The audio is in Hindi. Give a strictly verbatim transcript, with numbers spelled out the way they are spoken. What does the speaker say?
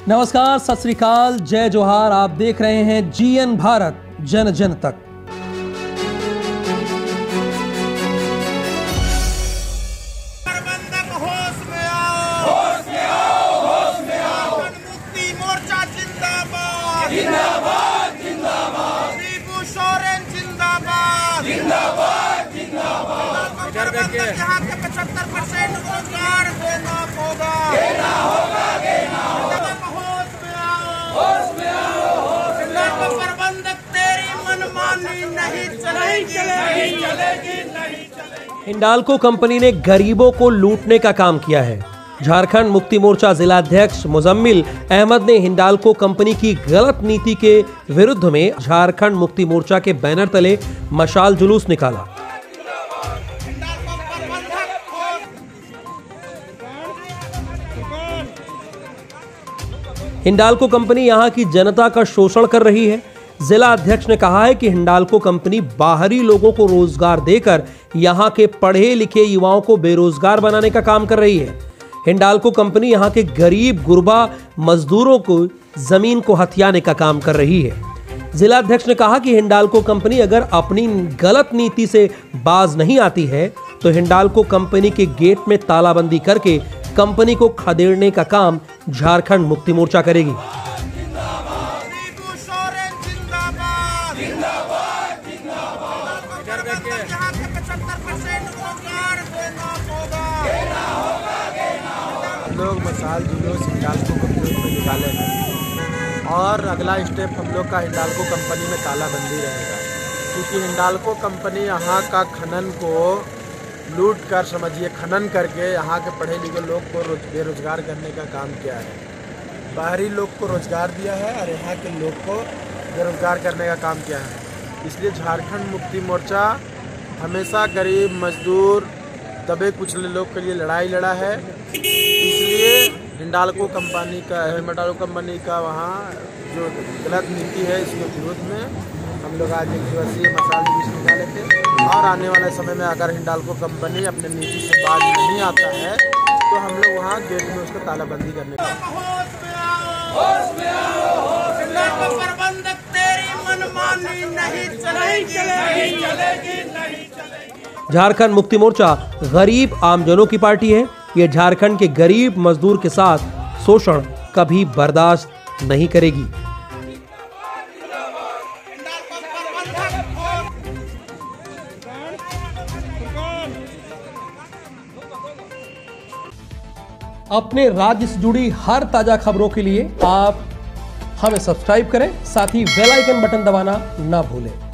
नमस्कार, सत श्री अकाल, जय जोहार। आप देख रहे हैं जीएन भारत, जन जन तक। प्रबंधक होश में आओ, होश में आओ, होश में आओ। मुक्ति मोर्चा जिंदाबाद, जिंदाबाद, जिंदाबाद। दीपू सोरेन जिंदाबाद, जिंदाबाद, जिंदाबाद। प्रबंधक यहाँ के पचहत्तर परसेंट रोजगार देना होगा, देना होगा, देना होगा। होश में आओ, होश में आओ, होश में आओ। प्रबंधक तेरी मनमानी नहीं चलेगी, नहीं चलेगी, नहीं चलेगी। हिंडाल्को कंपनी ने गरीबों को लूटने का काम किया है। झारखंड मुक्ति मोर्चा जिलाध्यक्ष मुजम्मिल अहमद ने हिंडाल्को कंपनी की गलत नीति के विरुद्ध में झारखंड मुक्ति मोर्चा के बैनर तले मशाल जुलूस निकाला। हिंडाल्को कंपनी यहां की जनता का शोषण कर रही है। जिला अध्यक्ष ने कहा है कि हिंडाल्को कंपनी बाहरी लोगों को रोजगार देकर यहां के पढ़े लिखे युवाओं को बेरोजगार बनाने का काम कर रही है। हिंडाल्को कंपनी यहां के गरीब गुरबा मजदूरों को जमीन को हथियाने का काम कर रही है। जिला अध्यक्ष ने कहा कि हिंडाल्को कंपनी अगर अपनी गलत नीति से बाज नहीं आती है तो हिंडाल्को कंपनी के गेट में तालाबंदी करके कंपनी को खदेड़ने का काम झारखंड मुक्ति मोर्चा करेगी। लोग मशाल जुलूस हिंडाल्को कंपनी में निकाले हैं और अगला स्टेप हम लोग का हिंडाल्को कंपनी में तालाबंदी रहेगा, क्योंकि हिंडाल्को कंपनी यहाँ का खनन को लूट कर, समझिए खनन करके यहाँ के पढ़े लिखे लोग को बेरोजगार करने का काम किया है। बाहरी लोग को रोजगार दिया है और यहाँ के लोग को बेरोजगार करने का काम किया है। इसलिए झारखंड मुक्ति मोर्चा हमेशा गरीब मजदूर दबे कुचले लोग के लिए लड़ाई लड़ा है। इसलिए हिंडाल्को कंपनी का हिंडाल्को कंपनी का वहाँ जो गलत नीति है इसके विरोध में हम लोग आज एक दिवसीय मशाल जुलूस निकाले थे। और आने वाले समय में अगर हिंडाल्को कंपनी अपने नीति से बाज नहीं आता है तो हम लोग वहाँ गेट में उसको तालाबंदी करने का। झारखंड मुक्ति मोर्चा गरीब आमजनों की पार्टी है। ये झारखंड के गरीब मजदूर के साथ शोषण कभी बर्दाश्त नहीं करेगी। अपने राज्य से जुड़ी हर ताजा खबरों के लिए आप हमें सब्सक्राइब करें, साथ ही बेल आइकन बटन दबाना ना भूलें।